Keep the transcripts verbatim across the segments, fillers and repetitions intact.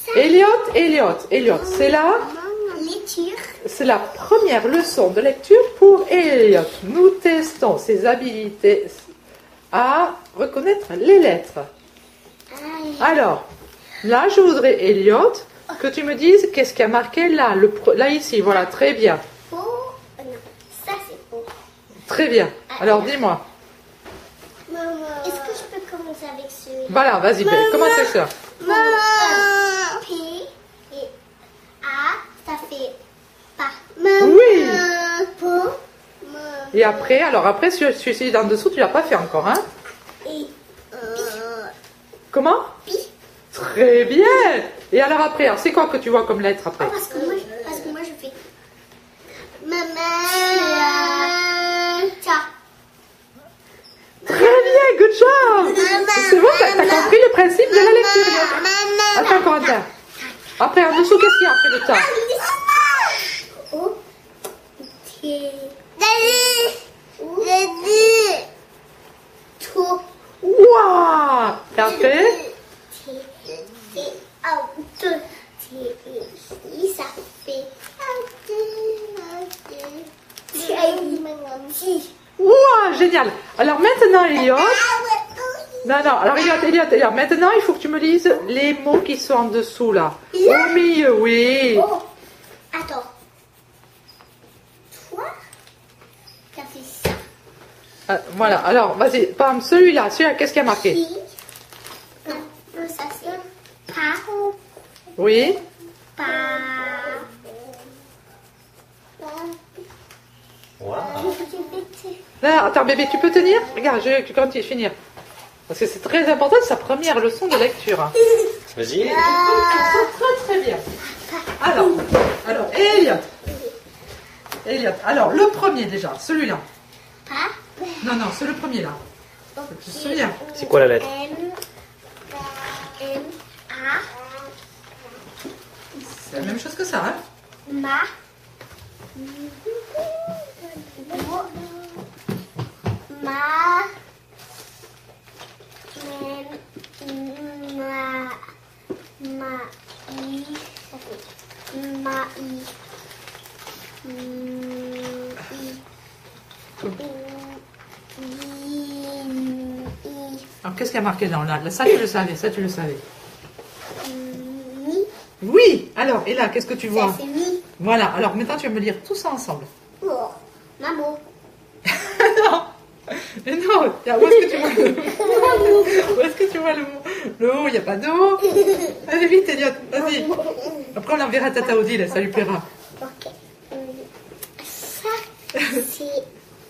Elliot, Elliot, Elliot, c'est là. Lecture. C'est la première leçon de lecture pour Elliot. Nous testons ses habilités à reconnaître les lettres. Alors, là, je voudrais, Elliot, que tu me dises qu'est-ce qui a marqué là, le, là ici, voilà, très bien. Oh, non, ça c'est beau. Très bien. Alors, dis-moi. Est-ce que je peux commencer avec celui-là? Voilà, vas-y, Belle, commence avec ça. Maman. P et A, ça fait pas. Oui. Po. Et après, alors après, celui-ci d'en dessous, tu l'as pas fait encore, hein? Et euh, Comment? Pi. Très bien. Et alors après, alors c'est quoi que tu vois comme lettre après? Parce que moi, je- parce que moi je fais. Maman. Ça. Très bien, good job. C'est bon, t'as t'as compris le principe de la lecture. Attends, Corentin. Après, en dessous, qu'est-ce qu'il y a après le tas? O. T. To. Waouh. Et après? T. T. Out. T. I. Ça fait. T. Waouh, génial. Alors maintenant, Elliot. Non, non, alors Elliot, Elliot, Elliot, maintenant, il faut que tu me lises les mots qui sont en dessous, là. Au milieu, oui. Oh. Attends. Toi, t'as fait ça. Ah, voilà, alors, vas-y, par exemple, celui-là, celui-là, qu'est-ce qu'il y a marqué? Qui? Non, non, ça c'est pas. Oui. Pas. Wow. Là, attends, bébé, tu peux tenir? Regarde, je, tu continues, finir. Parce que c'est très important, c'est sa première leçon de lecture. Hein. Vas-y. Très, très, très bien. Alors, alors, Elliot. Elliot, alors, le premier déjà, celui-là. Pas. Non, non, c'est le premier là. Tu te souviens? C'est quoi la lettre? M. M. A. C'est la même chose que ça, hein? Ma. Ma. Ma. Ma. I. Ça fait. Ma. I. Alors, qu'est-ce qu'il y a marqué dans là? Ça, tu le savais, ça, tu le savais. Mi. Oui, alors, et là, qu'est-ce que tu vois? Ça c'est mi. Voilà, alors maintenant, tu vas me lire tout ça ensemble. Oh. Maman. Non, mais non, où est-ce que tu vois le mot? Où est-ce que tu vois le mot? Le haut, il n'y a pas d'eau. Allez vite, Elliot, vas-y. Après, on l'enverra à Tata Odile, ça lui plaira. Ok. Ça, c'est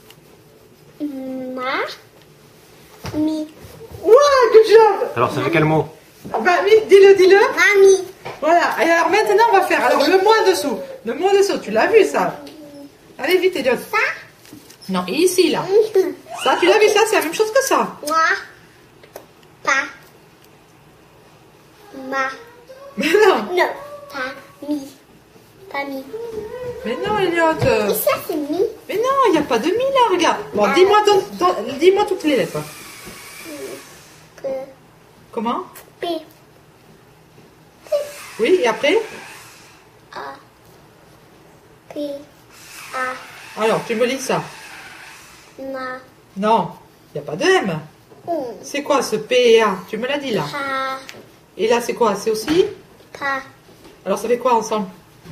ma, mi. Wow, good job. Alors, ça fait quel mot? Bah oui, dis-le, dis-le. Mami. Voilà, et alors maintenant, on va faire alors le mot en dessous. Le mot en dessous, tu l'as vu, ça? Allez vite, Elliot. Ça. Non, et ici, là. Ça, tu l'as vu, ça, c'est la même chose que ça. Moi. Pas. Ma. Mais non, Non. Pas mi. Pas mi. mais non, Elliot. Et ça, c'est mi. Mais non, il n'y a pas de mi là, regarde. Bon, dis-moi donc- donc- dis-moi toutes les lettres. Que. Comment? P. Oui, et après? A. P. A. Alors, tu me lis ça. Ma. Non, il n'y a pas de M. Mm. C'est quoi ce P et A? Tu me l'as dit là. Pa. Et là, c'est quoi? C'est aussi? Pa. Alors, ça fait quoi ensemble?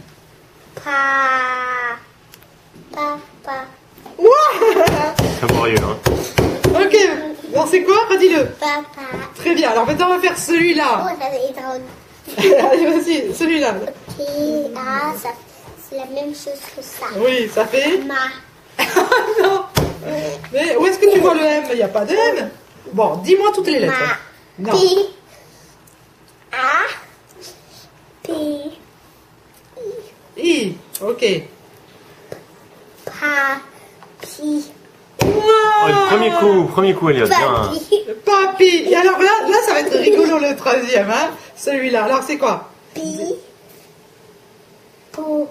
Pa. Pa. Pa. C'est laborieux, hein. Ok, bon, c'est quoi? Redis-le. Pa. Pa. Très bien, alors maintenant, on va faire Oh, celui-là. ça c'est drôle. Allez, vas-y, celui-là. P. A. Ça, c'est la même chose que ça. Oui, ça fait? Ma. Non. Mais où est-ce que tu vois le M? Il n'y a pas de M. Bon, dis-moi toutes les lettres. Ma. Non. P. A. P. I. Ok. Pa. Pi. Oh, le premier coup, premier coup, Elliot. Bien. Papi. Papy. Et alors là, là, ça va être rigolo le troisième, hein. Celui-là. Alors, c'est quoi? Pi. Po.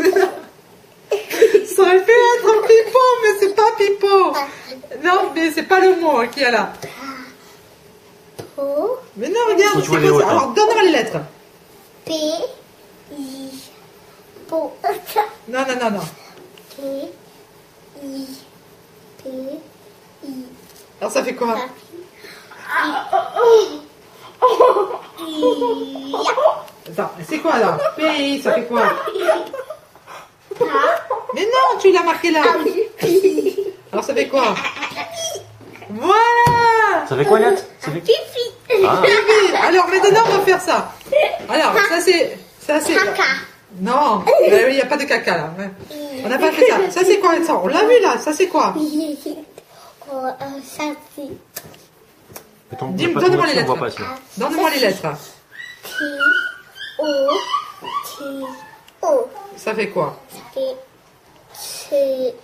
Ça aurait pu être un pipeau, mais c'est pas pipeau. Non, mais c'est pas le mot hein, qu'il y a là. Po. Mais non, regarde, Faut que tu c'est vois les quoi ça? hautes, hein. Alors, donne-moi les lettres. P. Non, non, non, non. T, I, T, I. Alors ça fait quoi? Attends, c'est quoi là? P, ça fait quoi? Mais non, tu l'as marqué là. Alors ça fait quoi? Voilà. Ça fait quoi, Liat? Ça fait... Ah. Alors maintenant on va faire ça. Alors ça c'est... Ça c'est... Caca. Non, il n'y a pas de caca là. On n'a pas fait ça. Ça c'est quoi ça? On l'a vu là, ça c'est quoi? Oh, euh, ça c'est Attends, on Dis- voit pas donne-moi trop, les on voit lettres. pas, sinon. Donne-moi les lettres. T, O, T, O. Ça fait quoi? Ça fait T,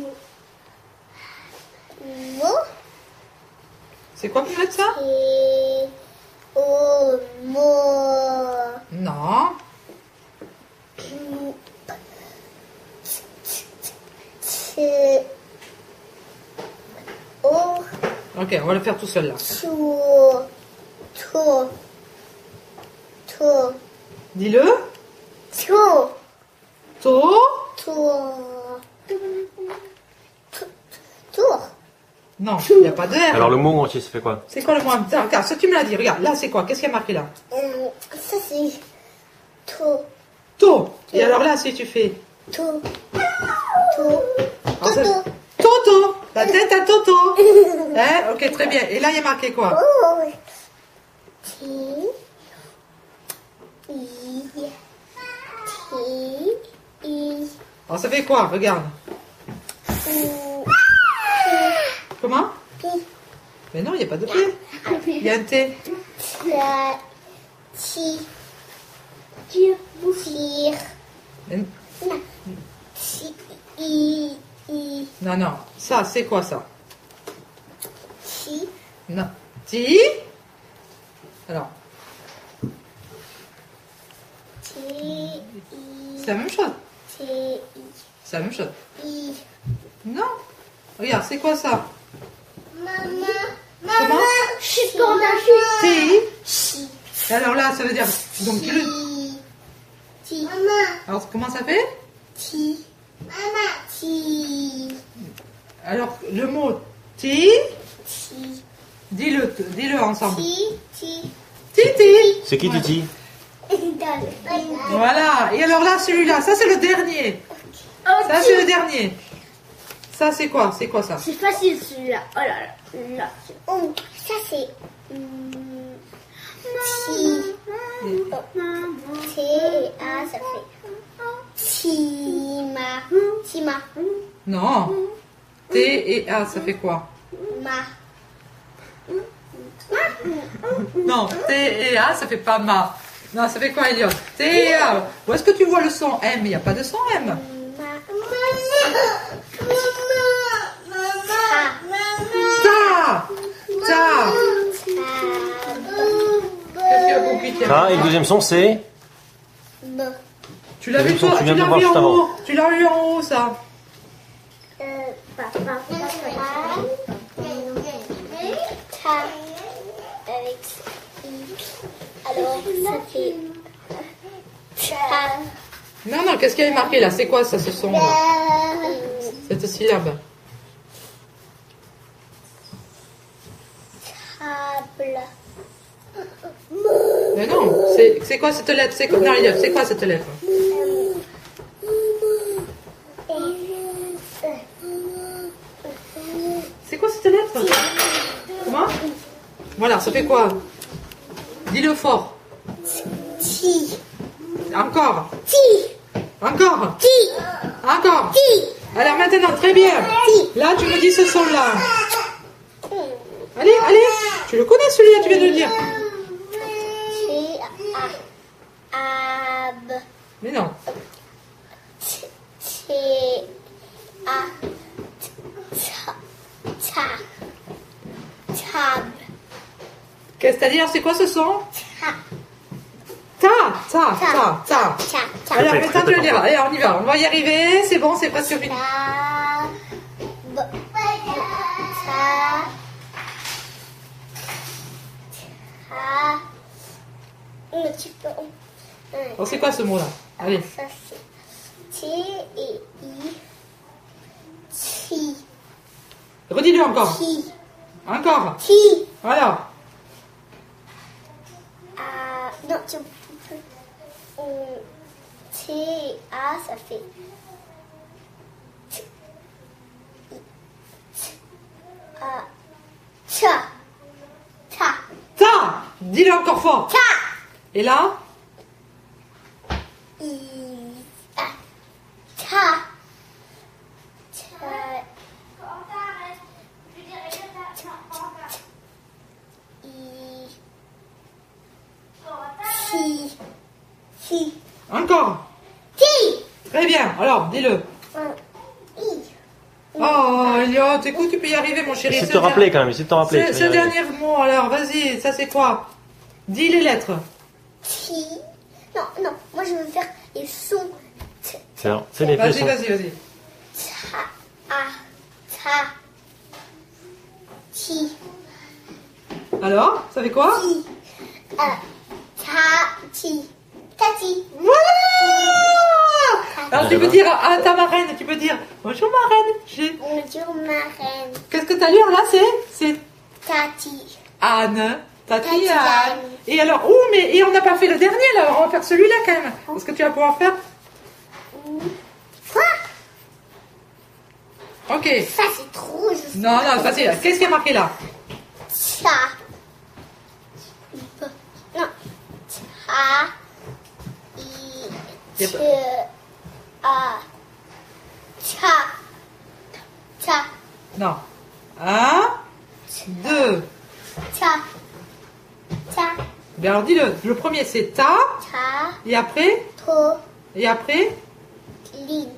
Mo, C'est quoi pour mettre ça? T, O, Mo. Non. T, O, Ok, on va le faire tout seul là. To, To, To, Dis-le. To, To. To, Tour. Non, il n'y a pas de R. Alors le mot entier, ça fait quoi? C'est quoi le mot? Tiens, regarde, ça tu me l'as dit. Regarde, là c'est quoi? Qu'est-ce qu'il y a marqué là? Euh, ça c'est To, To. Et alors là, si tu fais To, To, Alors, ça- Toto. Toto. La tête à Toto. Hein? Ok, très bien. Et là, il y a marqué quoi? Oh. T, I, T, I, Alors ça fait quoi? Regarde. U, Comment? P, Mais non, il n'y a pas de P. Il y a un T. T, Ti, Tire, Mais- Ti, I, I, Non, non. Ça, c'est quoi ça? Ti, Non. Ti. Alors, T, I, c'est la même chose. T, I, C'est la même chose. I. Non. Regarde, c'est quoi ça? Maman, Comment? je suis dans la chute. Ti. Chi, Et alors là, ça veut dire... Donc, tu le... Ti, Ti. Maman, Alors, comment ça fait? Ti. Maman, Ti, Alors, le mot ti, Ti, dis-le dis-le ensemble. Ti, Ti. Titi. C'est qui, Titi? Voilà. Et alors là, celui-là, ça c'est le dernier. Ça c'est le dernier. Ça c'est quoi? C'est quoi ça? C'est facile celui-là. Oh là là. là. Oh, ça c'est hum, Ti. T et A, ça fait Tima. Tima. Non. T et A, ça fait quoi? Ma. Non, T et A, ça fait pas ma. Non, ça fait quoi, Elliot? T et A. Où est-ce que tu vois le son M? Il n'y a pas de son M. Ma. Ta. Ta. Qu'est-ce qu'il y a compliqué? Ah, et le deuxième son, c'est... B. Tu l'as vu Le son, toi? tu Tu viens de l'as voir vu juste en avant. haut? Tu l'as vu en haut, ça? Euh, papa. Ta. Avec I. Alors, ça fait Ta. Non, non, qu'est-ce qu'il y a marqué là? C'est quoi ça, ce son là? Cette syllabe? Table. Mais non, c'est c'est quoi cette lettre? C'est quoi? Non, Elliot, c'est quoi cette lettre? C'est quoi cette lettre? Comment? Voilà, ça fait quoi? Dis-le fort. Ti. Encore. Ti. Encore. Ti. Encore. Ti. Alors maintenant, très bien. Là, tu me dis ce son-là. Allez, allez. Tu le connais celui-là, tu viens de le dire. T. A. Ab. Mais non. T. A. Ta. Ta. Tab. Qu'est-ce que c'est-à-dire? C'est quoi ce son? Ta. Ta, ta, ta, ta. Ta. Ta. Alors Répète, maintenant, tu le répète diras. Allez, on y va. On va y arriver. C'est bon, c'est presque fini. Ta. B. Ta. Ta. Un petit peu. Alors, c'est quoi ce mot-là? Allez. Ça T et I. Ti. Redis-le encore. Ti. Encore. Ti. Voilà. Ah, non, tu peux. euh, T et A, ça fait. T. I. T. A. Ta. Ta. Ta. Dis-le encore fort. Ta. Et là? I. A. Ta. Ta. I. Si. Si. Encore. Ti. Très bien. Alors, dis-le. Un. I. Oh, Elliot, écoute, tu peux y arriver, mon chéri. Essaie de C'est te le rappeler der- quand même, essaie de te rappeler. C'est tu c'est vas le y arriver. dernier mot, alors, vas-y, ça c'est quoi? Dis les lettres. Ti. Non, non, moi je veux faire les sons. T. C'est alors, c'est les Vas-y, frissons. vas-y, vas-y. Ta. A. Ta. Ti. Alors, ça fait quoi? Ti. A. Ta. Ti. Tati. Voilà. Alors, tu peux dire à ta marraine, tu peux dire bonjour marraine. J'ai- Bonjour ma reine. Qu'est-ce que t'as lu là? C'est c'est Tati. Anne. Tati Tati Anne. Anne. Et alors, oh, mais et on n'a pas fait le dernier là, on va faire celui-là quand même. Parce que tu vas pouvoir faire. Quoi? Ok. Ça c'est trop juste. Non, non, facile. Qu'est-ce qui est marqué là? Ça. Non. Ta. I. Yep. Te. A. Ta. Ta. Non. Un, deux. Ta. Ta. Bien alors dis-le. Le premier c'est ta. Ta. Et après? To. Et après? Lin.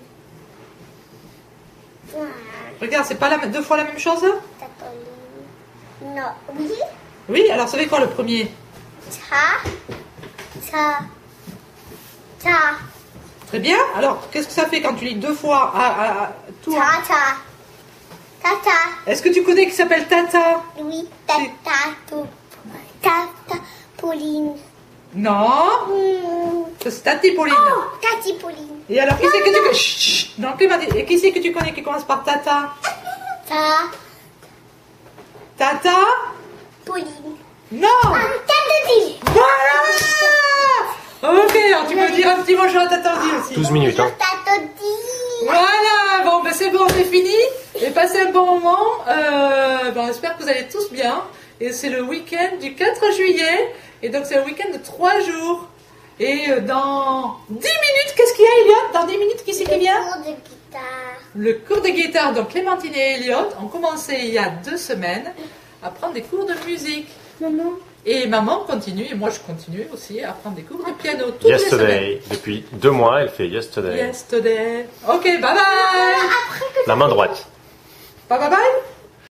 Regarde, c'est pas la, deux fois la même chose? Non. Oui. Oui, alors ça fait quoi le premier? Ta. Ta. Ta. Très bien. Alors, qu'est-ce que ça fait quand tu lis deux fois à, à- à- tout en- Ta. Ta. Tata. Est-ce que tu connais qui s'appelle Tata? Oui. Tata. To. Tata. Pauline. Non. Hmm. Ça, c'est Tati Pauline. Oh, Tati Pauline. Et alors, qui c'est que tu connais? Chut, chut. Non, Clément, et qui c'est que tu connais qui commence par Tata? Ta. Tata? Pauline. Non. Ah, Tati. Voilà. Ok, alors tu peux dire un petit bonjour à Tata Odile aussi. douze minutes, hein. Tati. Voilà, bon, ben c'est bon, c'est fini. Et passez un bon moment. Euh, ben, j'espère que vous allez tous bien. Et c'est le week-end du quatre juillet. Et donc, c'est un week-end de trois jours. Et euh, dans dix minutes, qu'est-ce qu'il y a, Elliot? Dans dix minutes, qui c'est qui vient? Cours de guitare. Le cours de guitare. Donc, Clémentine et Elliot ont commencé il y a deux semaines à prendre des cours de musique. Maman. Et maman continue, et moi je continue aussi à prendre des cours de piano toutes les semaines. Yesterday. Depuis deux mois, elle fait yesterday. Yesterday. Ok, bye bye. Après que La main droite. Bye bye bye.